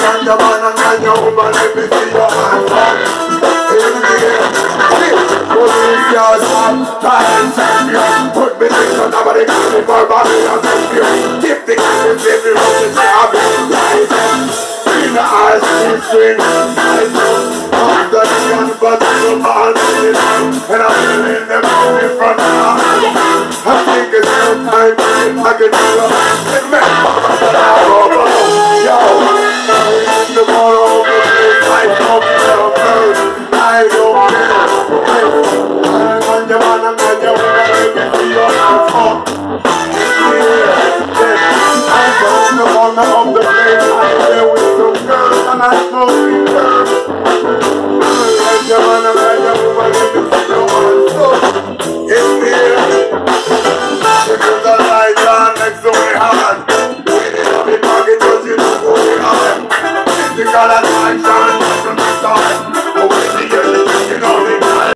ganja man and ganja woman, let me see your hands up in the air. Police cars up, talent champion. Put me in front of the county for Babylon champion. Keep the county baby round the job. In the eyes, in string, I know. I'm the young but I'm all in it. And I'm feeling them in front of me. I think it's no time I can do it. Remember that I go yo, in the morning of the day, I don't care. I don't care. I'm on your man, I'm on your woman, let me see your hands up. I'm on the corner of the place, I'm there with some girls and I smoke with girls. I'm your man, I'm on your woman, let me see your hands up. It's here. If you the light on next to me hard, we need a big pocket, cause you know who we are. If you got a light on